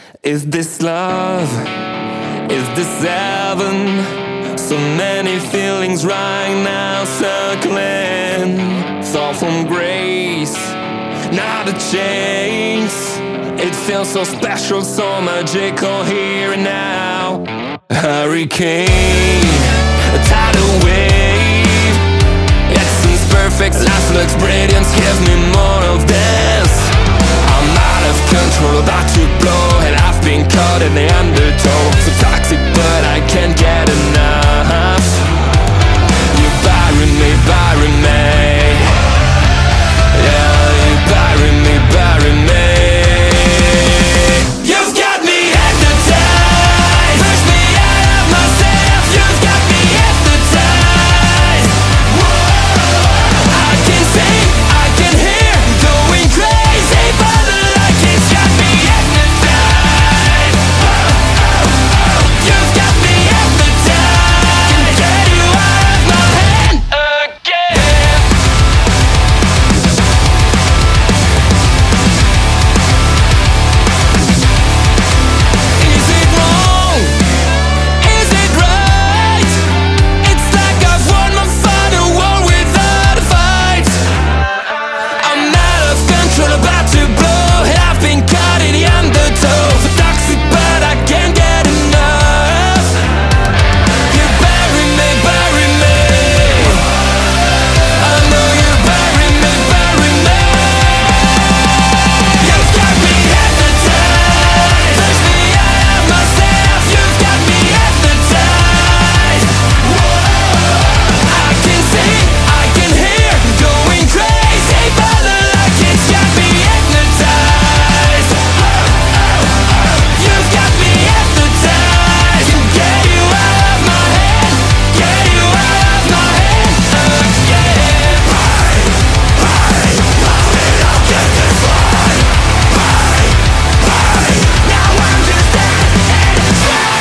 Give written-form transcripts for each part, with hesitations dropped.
Is this love? Is this heaven? So many feelings right now circling. Fall from grace, not a chase. It feels so special, so magical here and now. Hurricane, a tidal wave. Essence perfect, life looks brilliant. Give me more of this. I'm out of control, about to blow, and I've been caught in the undertow. So toxic, but I can't get enough. You bury me, bury me. Yeah, you bury me, bury me. You've got me hypnotized. Push me out of myself. You've got me hypnotized. Whoa. I can see, I can hear, going crazy, but the light has got me hypnotized. You've got me hypnotized. Can get you out of my head again. Is it wrong? Is it right? It's like I've won my final war without a fight. I'm out of control, about to blow, and I've been caught in the undertow. So toxic, but I can't get enough. You bury me, bury me. I know you bury me, bury me. You've got me hypnotized. Push me out of myself. You've got me hypnotized. Whoa. I can see, I can hear, going crazy, but the light has got me hypnotized. You've got me hypnotized. Can get you out of my head, get you out of my head again. I'll get this one. Now I'm just dead and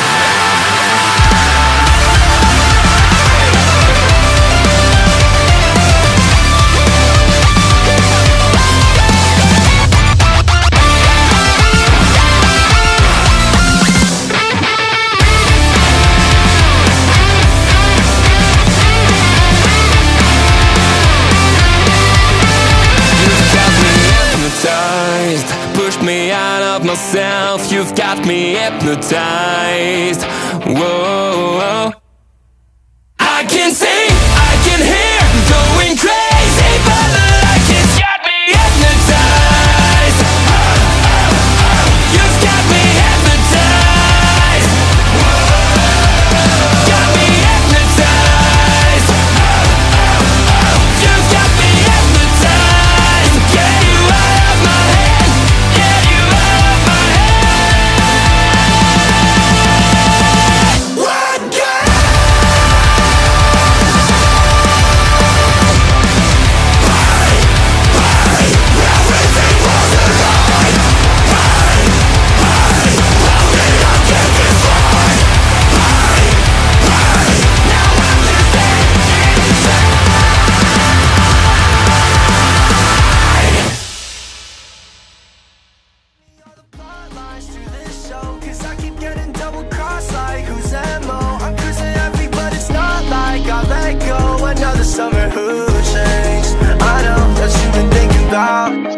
You've got me hypnotized. Pushed me out of myself. You've got me hypnotized. Whoa. I can see, I can hear, going crazy, but the light has got me hypnotized. You've got me hypnotized. Got me hypnotized. You've got me hypnotized. Get you out of my head, get you out of my head. What good? Lines to this show, 'cause I keep getting double crossed like who's MO? I'm cruising heavy, but it's not like I let go. Another summer, who changed? I know that you've been thinking about